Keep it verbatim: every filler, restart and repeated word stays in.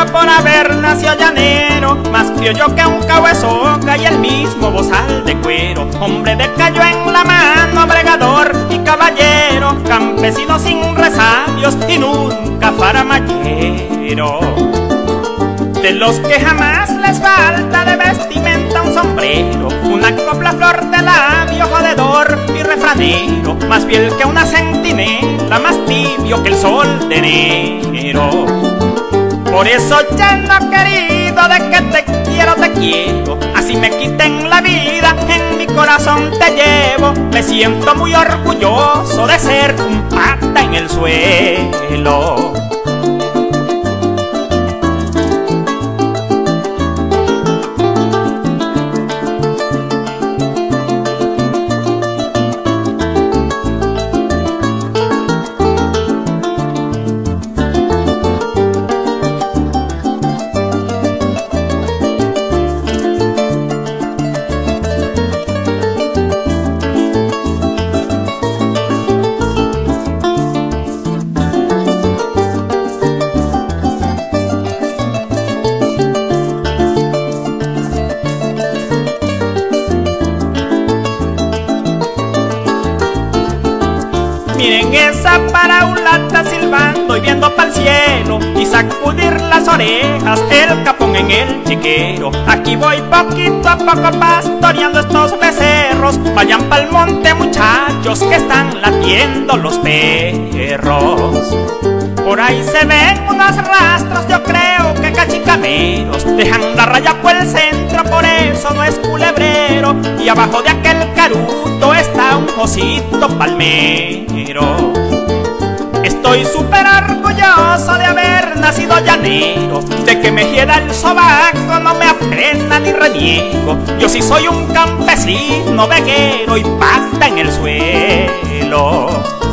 por haber nacido llanero, más criollo que un cabezoca y el mismo bozal de cuero. Hombre de callo en la mano, bregador y caballero, campesino sin resabios y nunca faramallero. De los que jamás les falta de vestimenta un sombrero, una copla, flor de labio, jodedor y refranero, más fiel que una centinela, más tibio que el sol de enero. Por eso ya no querido, de que te quiero, te quiero, así me quiten la vida, en mi corazón te llevo. Me siento muy orgulloso de ser un pata en el suelo. Miren esa paraulata silbando y viendo pa'l cielo, y sacudir las orejas, el capón en el chiquero. Aquí voy poquito a poco pastoreando estos becerros. Vayan pa'l monte, muchachos, que están latiendo los perros. Por ahí se ven unos rastros, yo creo que cachicameros. Dejan la raya por el centro, por eso no es culebrero. Y abajo de aquel caruto está un osito palmero. Estoy súper orgulloso de haber nacido llanero, de que me hiera el sobaco no me apena ni reniego. Yo sí soy un campesino, veguero y pata en el suelo.